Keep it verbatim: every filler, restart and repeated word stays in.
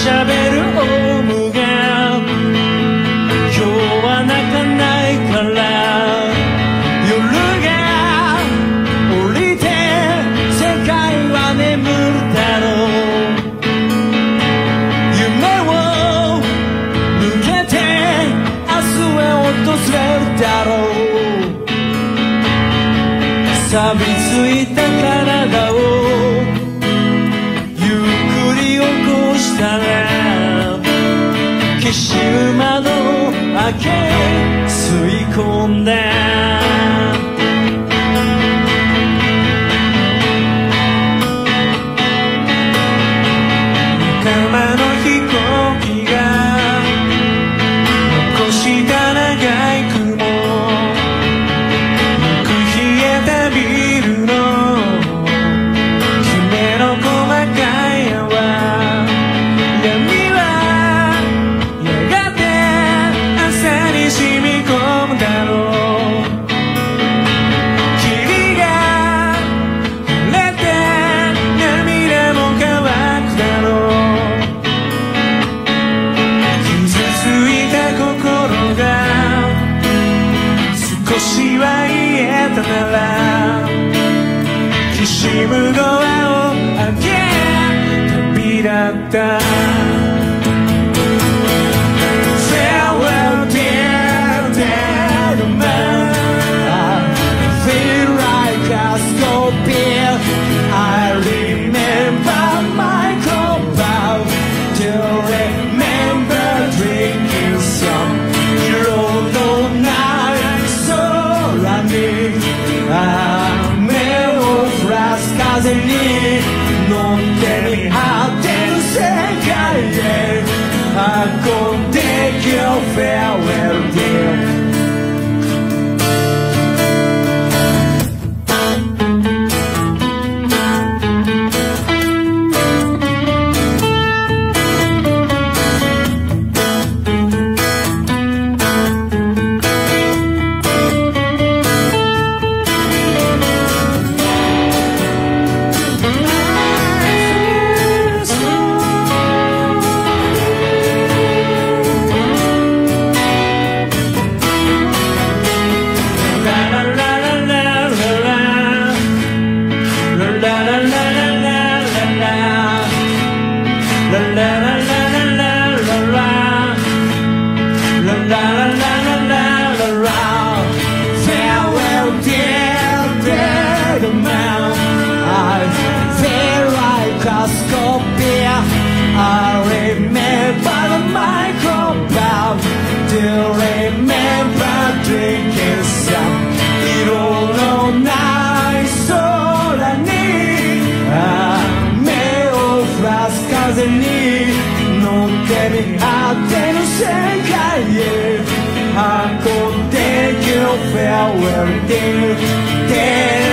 喋るオウムが今日は泣かないから夜が降りて世界は眠るだろう夢を抜けて明日へ訪れるだろう錆びついた体をゆっくり起こしたら消し窓開け吸い込んだ仲間の飛行機が残した長い雲ならきしむドアを開け旅立ったFarewell dear dead man I feel like a scorpion I remember my compound Still remember drinking some Hero no night so running雨を降らす風に乗ってみ果てる世界へ運んできよ Farewell dear Farewell dear, dear